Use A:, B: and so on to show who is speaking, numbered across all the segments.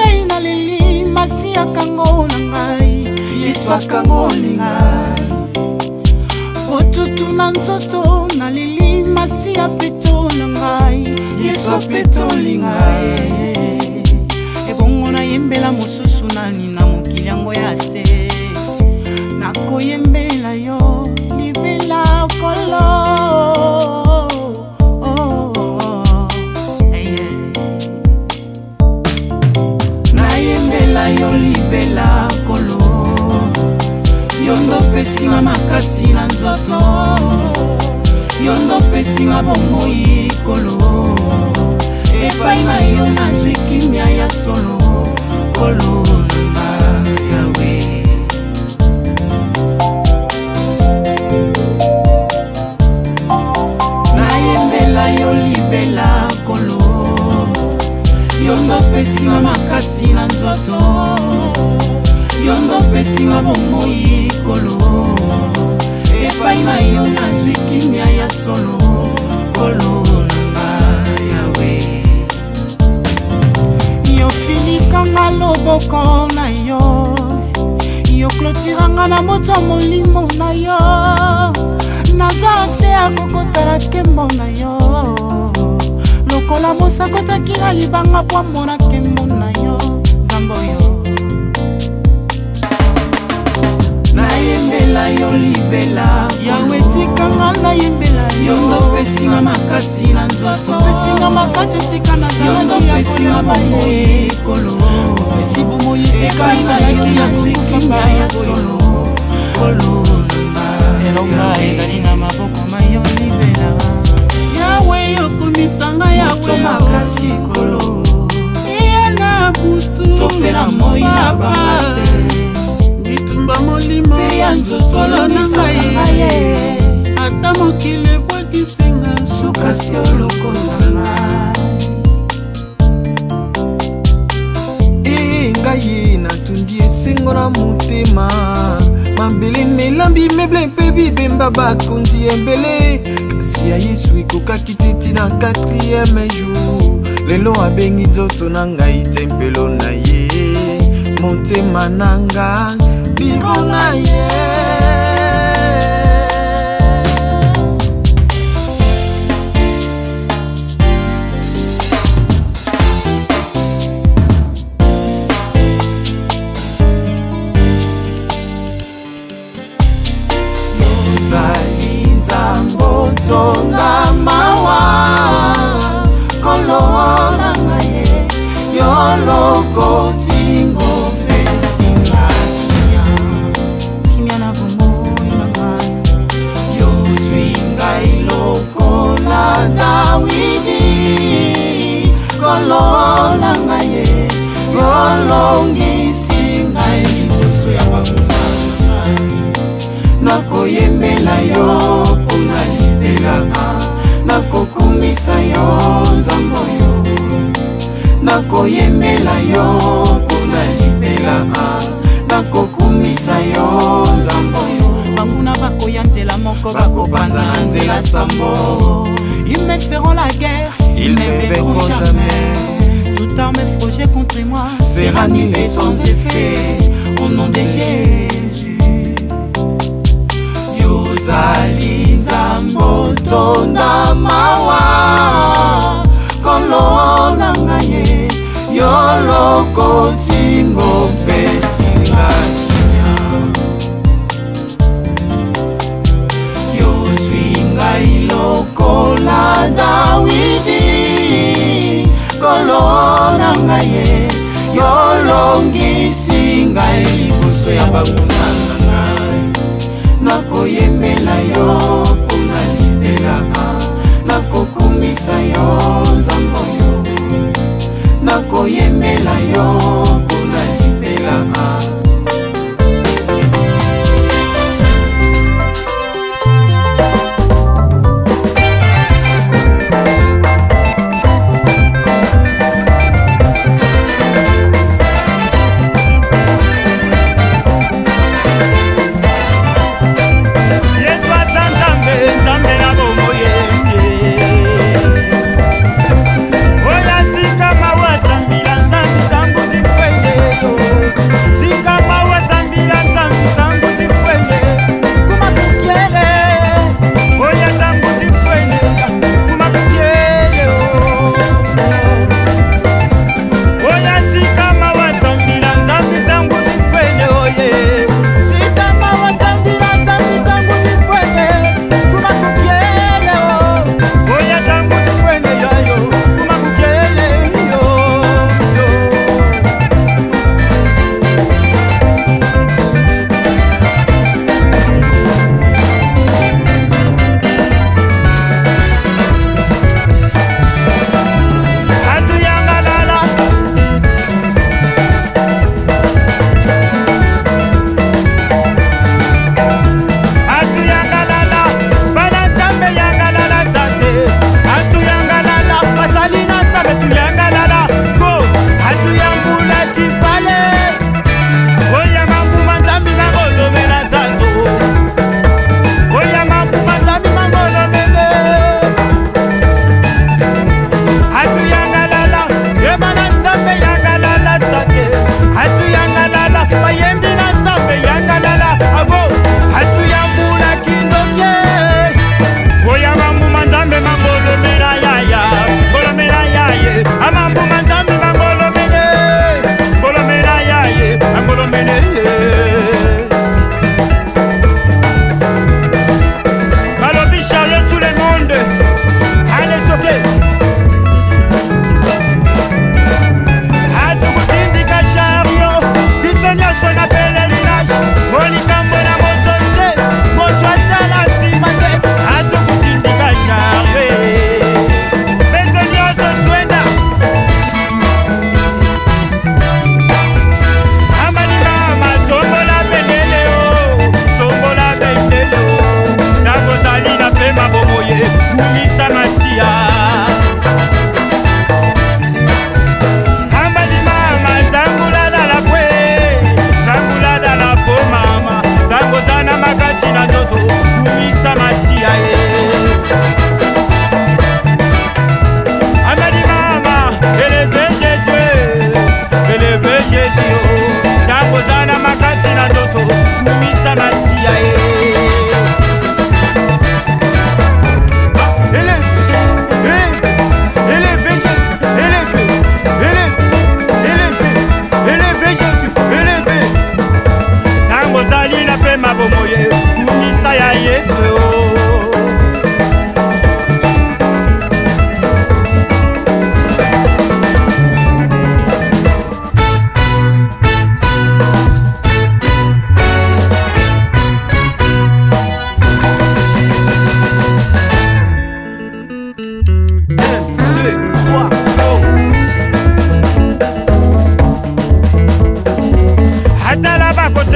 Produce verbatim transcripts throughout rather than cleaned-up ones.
A: ngai na leli masi akango na ngai Yesu akango ngai Botutu na nzoto na leli masi apeto na ngai Yesu apeto ngai Ebongo na yembela mosusu nani na mokili yango ya se Nako yembela yo libela kolo Yo libela kolo Yondo pesinga makasi na nzoto Yondo pesinga bomoi kolo Epai na yo nazwi kimia ya solo Kolo namba yawe Nayembela yo libela kolo Yondo pesinga makasi na nzoto Yondo pesinga bomoi kolo Epai na yo nazwi kimia ya solo Kolo namba yawe Yo filikanga loboko na yo Yo klotiranga na moto molimo na yo Naza akse akokotala kembo na yo Lokola mosakota kila libanga po mona kembo na yo Zambo yo Nayembela yo libela Yawe tikanga na yembela yo Yondo pesinga makasi na nzoto Pesinga makasi sika na zala Yondo pesinga bomoi kolo Pesi bomoi sika na yo nazwi kimia ya solo Kolo namba Elonga ezali na maboko mayo libela Yawe yokumisanga yawe makasi kolo Iya na butu Topela moi na bate Gitumba molimo Peya nzotolo na ngaye Ata mokile bwaki singa Suka si oloko na ngai E ngaye na tundi esengo na mutema Mambele melambi meble pebi bemba bakundi embele Si ya Yesu ekokaki teti na quatrième jour Lelo abengi nzoto na ngai tempelo na ye Motema na nga biro na ye Yozali nzambo tonga mawa Kolo na ngaye Yoloko tingo pesinga kimia Kimia na bomoi na ngaye Yozwi ngai loko na Dawidi Kolo na ngaye Yolongisi ngai liboso ya banguna Nako yembela yo puna libelaka Nako kumisa yo nzambo yo Nako yembela yo puna libelaka Nako kumisa yo nzambo yo Banguna bako ya nzela moko bako banza na nzela sambo Ils me feront la guerre, ils me verront jamais Toute arme forgée contre moi sera nulle et sans effet Au nom de Jésus Yozali nzambo tonda mawa Kolo na ngaye Yoloko tingo pesinga kimia Yozwi ngai loko la Dawidi Kolo na ngaye Yolongisi ngai liboso ya banguna na ngai Nako yembela yo puna libelaka Nako kumisa yo nzambo yo Nako yembela yo puna libelaka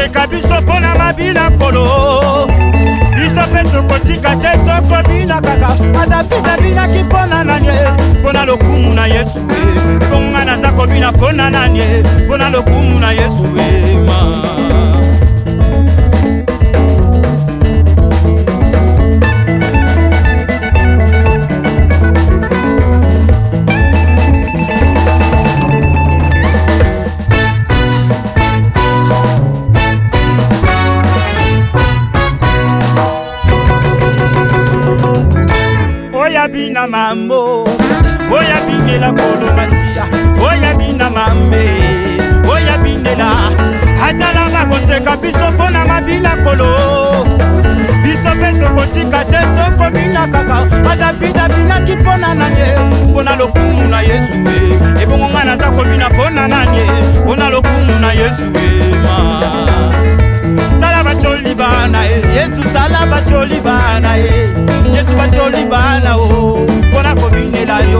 B: bakoseka biso pona mabina kolo biso pe tokotika te tokobina kaka David abinaki pona nani pona lokumu na Yesu bonga naza kobina pona nani pona lokumu na Yesu ma Oya bina mambo, oya binela kolomasia, oya bina mambe, oya binela hatala makoseka biso pona mabina kolo biso pe tokotika te tokobina kaka David abinaki pona nani pona lokumu na Yesu ebongo nga naza kobina pona nani pona lokumu na Yesu ma tala bacholi bana Yesu tala bacholi bana Yesu bacholi bana o pona kobinela yo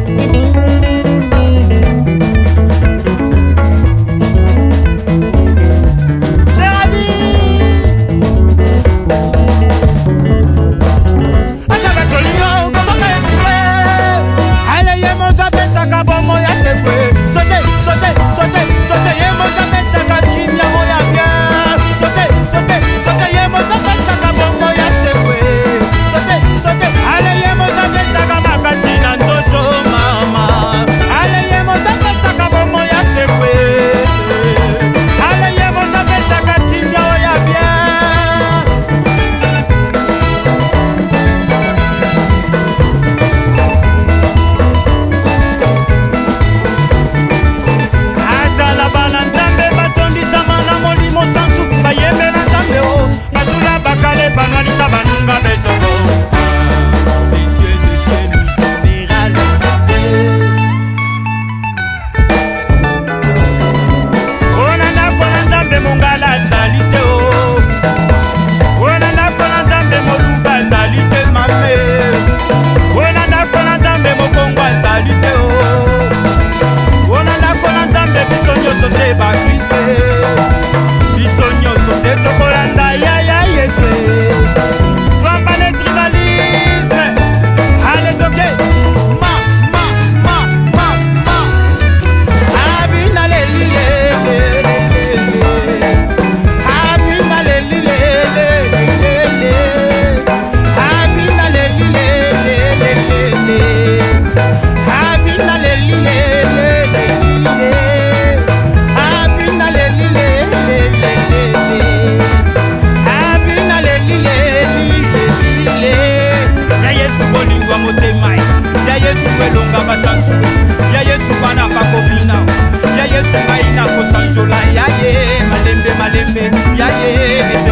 B: ya Yesu bana pakobina ya Yesu baina kosanjola ya ye malembe malembe ya ye